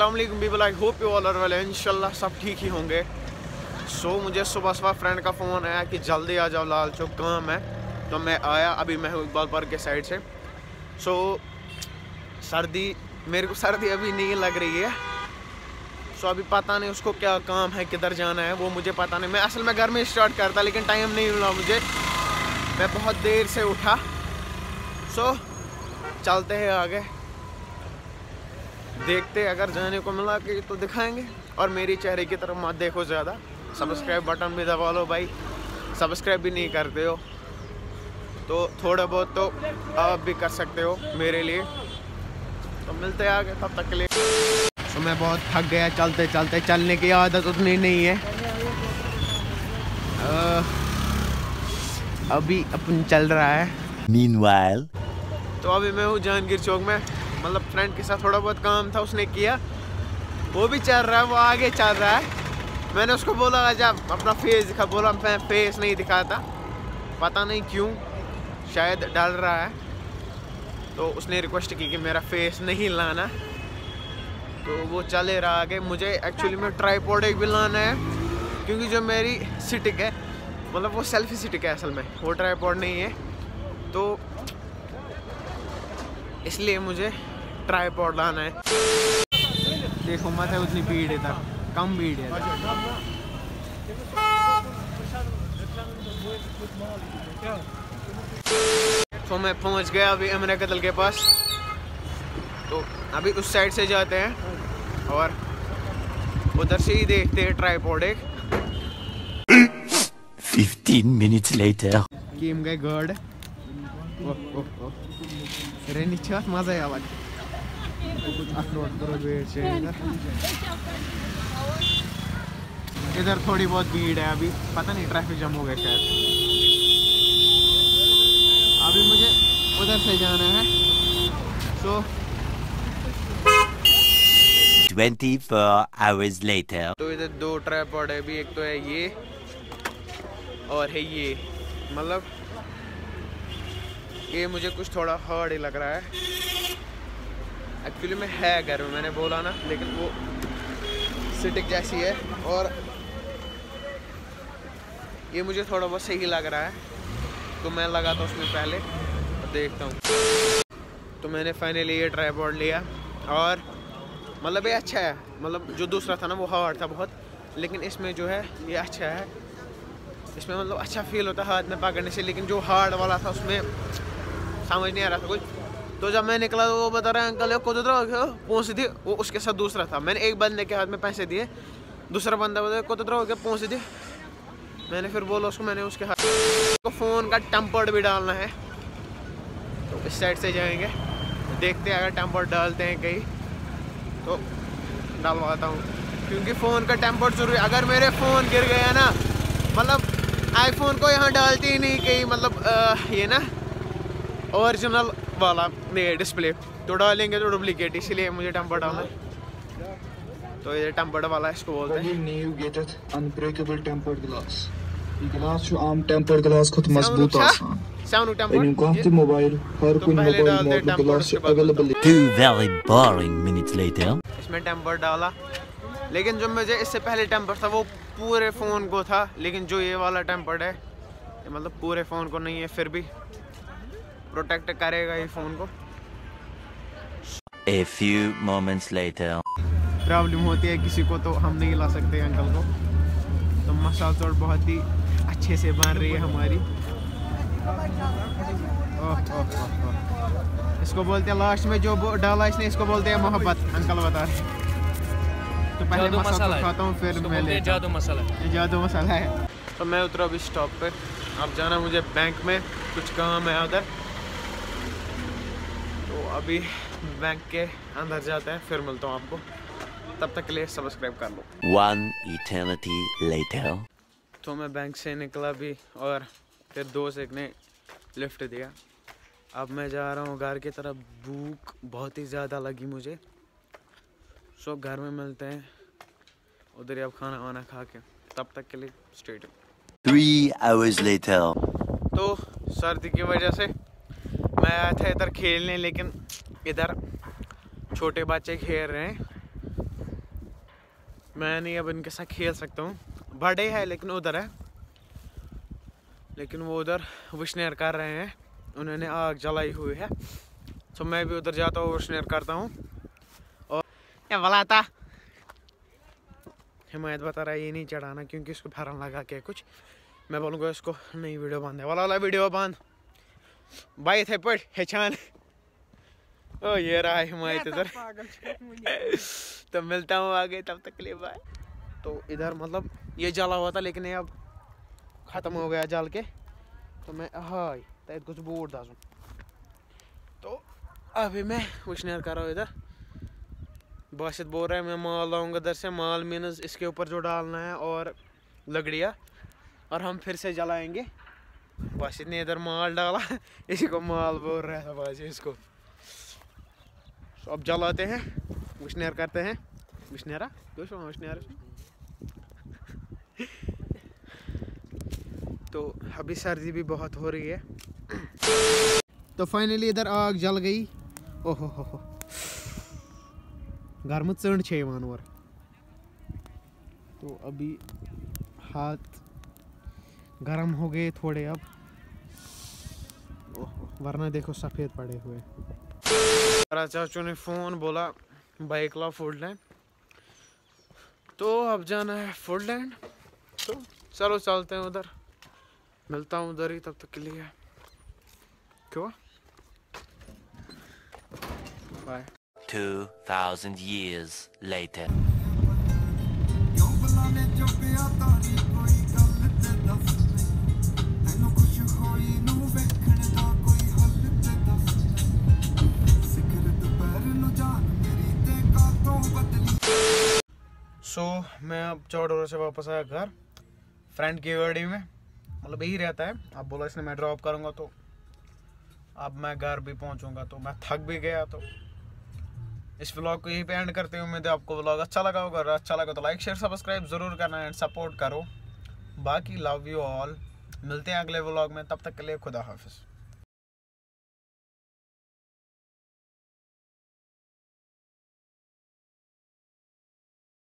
अस्सलाम वालेकुम people, I hope you all are well. इंशाल्लाह सब ठीक ही होंगे। मुझे सुबह फ्रेंड का फ़ोन आया कि जल्दी आ जाओ लाल चौक, काम है। तो मैं आया, अभी मैं हूँ इकबाल पार्क के साइड से। सर्दी, मेरे को सर्दी अभी नहीं लग रही है। अभी पता नहीं उसको क्या काम है, किधर जाना है, वो मुझे पता नहीं। मैं असल में घर में स्टार्ट करता, लेकिन टाइम नहीं मिला मुझे, मैं बहुत देर से उठा। चलते हैं आगे, देखते अगर जाने को मिला कि तो दिखाएंगे। और मेरी चेहरे की तरफ मत देखो ज़्यादा। सब्सक्राइब बटन भी दबा लो भाई, सब्सक्राइब भी नहीं करते हो तो थोड़ा बहुत तो आप भी कर सकते हो मेरे लिए। तो मिलते हैं आगे, तब तक के लिए। मैं बहुत थक गया चलते चलते, चलने की आदत उतनी नहीं है। अभी अपन चल रहा है। Meanwhile, तो अभी मैं हूँ जहांगीर चौक में, मतलब फ्रेंड के साथ थोड़ा बहुत काम था, उसने किया, वो भी चल रहा है, वो आगे चल रहा है। मैंने उसको बोला आजा अपना फेस दिखा, बोला मैं फेस नहीं दिखाता, पता नहीं क्यों, शायद डर रहा है। तो उसने रिक्वेस्ट की कि मेरा फेस नहीं लाना, तो वो चले रहा आगे। मुझे एक्चुअली में ट्राइपॉड एक भी लाना है, क्योंकि जो मेरी स्टिक है, मतलब वो सेल्फी स्टिक है असल में, वो ट्राइपॉड नहीं है। तो इसलिए मुझे ट्राइपॉड लाना है। देखो मत है उतनी भीड़ है, इधर कम भीड़ है। तो मैं पहुंच गया अभी अमरा कतल के पास। तो अभी उस साइड से जाते हैं और उधर से ही देखते हैं ट्राइपॉड एक। 15 minutes later. गेम गए गार्ड रेनी छत मजा है अलग। इधर थोड़ी बहुत भीड़ है, अभी पता नहीं ट्रैफिक जाम हो गया शायद। अभी मुझे उधर से जाना है। 24 hours later. तो इधर दो ट्राइपॉड है अभी, एक तो है ये और है ये। मतलब ये मुझे कुछ थोड़ा हार्ड ही लग रहा है एक्चुअली में, है घर में, मैंने बोला ना, लेकिन वो स्टिक जैसी है और ये मुझे थोड़ा बहुत सही लग रहा है। तो मैं लगा था उसमें पहले, देखता हूँ। तो मैंने फाइनली ये ट्राइपॉड लिया और मतलब ये अच्छा है। मतलब जो दूसरा था ना वो हार्ड था बहुत, लेकिन इसमें जो है ये अच्छा है। इसमें मतलब अच्छा फील होता है हाथ में पकड़ने से, लेकिन जो हार्ड वाला था उसमें समझ नहीं आ रहा था कुछ। तो जब मैं निकला तो वो बता रहा है अंकल को पहुँच दिए, वो उसके साथ दूसरा था। मैंने एक बंदे के हाथ में पैसे दिए, दूसरा बंदा बता कोतरा हो गया पहुँच दिए। मैंने फिर बोला उसको, मैंने उसके हाथ को फ़ोन का टेम्पर्ड भी डालना है। तो इस साइड से जाएंगे, देखते हैं अगर टेम्पर्ड डालते हैं कहीं तो डालवाता हूँ, क्योंकि फ़ोन का टेम्पर्ड जरूरी। अगर मेरे फ़ोन गिर गया ना, मतलब आईफोन को यहाँ डालती ही नहीं कहीं, मतलब ये ना ओरिजिनल वाला डिस्प्ले, तो डालेंगे तो डुप्लीकेट, इसीलिए मुझे टेम्पर्ड डालना है। तो ये टेम्पर्ड वाला इसको बोलते हैं अनब्रेकेबल टेम्पर्ड ग्लास। ये ग्लास जो आम टेम्पर्ड ग्लास खुद मजबूत आसान मोबाइल हर कोई mobile model glass available. 2 very boring minutes later. इसमें टेम्पर्ड डाला, लेकिन जो मुझे इससे पहले टेम्पर्ड था वो पूरे फ़ोन को था, लेकिन जो ये वाला टेम्पर्ड है ये मतलब पूरे फ़ोन को नहीं है, फिर भी प्रोटेक्ट करेगा ये फ़ोन को। A few moments later. Problem होती है किसी को तो हम नहीं ला सकते अंकल को। तो मसाला चोट बहुत ही अच्छे से बन रही है हमारी। इसको बोलते हैं लास्ट में जो डाला इसने, इसको बोलते हैं मोहब्बत, अंकल बता रहे। तो पहले मसाला खाता हूँ, फिर मैं जादू मसाला है। तो मैं उतरा अभी स्टॉप पे, अब जाना मुझे बैंक में, कुछ काम है उधर। तो अभी बैंक के अंदर जाते हैं, फिर मिलता हूँ आपको। तब तक के लिए सब्सक्राइब कर लो। 1 eternity later. तो मैं बैंक से निकला भी और फिर दोस्त एक ने लिफ्ट दिया। अब मैं जा रहा हूँ घर की तरफ, भूख बहुत ही ज़्यादा लगी मुझे। घर में मिलते हैं उधर ही, अब खाना वाना खा के। तब तक के लिए स्टे ट्यून्ड। 3 hours later. तो सर्दी की वजह से मैं आया था इधर खेलने, लेकिन इधर छोटे बच्चे खेल रहे हैं मैं नहीं अब इनके साथ खेल सकता हूँ। बड़े है लेकिन उधर है, लेकिन वो उधर विशनेर कर रहे हैं, उन्होंने आग जलाई हुई है। तो मैं भी उधर जाता हूँ, विशनेर करता हूँ। और क्या बोला था हिमायत बता रहा है ये नहीं चढ़ाना क्योंकि इसको फैरन लगा के कुछ। मैं बोलूँगा इसको नहीं वीडियो बंद है, वाला वीडियो बंद भाई थे पढ़ हेचान। ओ ये रहा हिमायत इधर। तो मिलता हूँ आगे, तब तक के लिए बाय। तो इधर मतलब ये जला हुआ था लेकिन ये अब ख़त्म हो गया जल के। तो मैं हाय तैयार कुछ बोर्ड दासूँ। तो अभी मैं विशनेर कर रहा हूँ इधर। बासित बोल रहा है मैं माल लाऊंगा इधर से। माल मीनस इसके ऊपर जो डालना है और लकड़ियाँ, और हम फिर से जलाएंगे। बासित ने इधर माल डाला, इसी को माल बोल रहा था बासित इसको। तो अब जलाते हैं, विशनेर करते हैं। विशनेरा विशनेर। तो अभी सर्दी भी बहुत हो रही है। तो फाइनली इधर आग जल गई। ओहो हो घर में चंड छे और। तो अभी हाथ गर्म हो गए थोड़े अब। वरना देखो सफ़ेद पड़े हुए। चाचू ने फ़ोन बोला बाइक ला फुडलैंड, तो अब जाना है फुडलैंड। तो चलो चलते हैं उधर, मिलता हूँ उधर ही, तब तक के लिए क्यों बाय। 2000 years later. मैं अब चौड़ोरा से वापस आया घर, फ्रेंड की गाड़ी में, मतलब यही रहता है। अब बोला इसने मैं ड्रॉप करूँगा, तो अब मैं घर भी पहुँचूँगा। तो मैं थक भी गया। तो इस व्लॉग को यहीं पे एंड करते हैं। उम्मीद है आपको व्लॉग अच्छा लगा होगा। अगर अच्छा लगा तो लाइक शेयर सब्सक्राइब ज़रूर करना एंड सपोर्ट करो। बाकी लव यू ऑल, मिलते हैं अगले व्लॉग में, तब तक के लिए खुदा हाफिज़।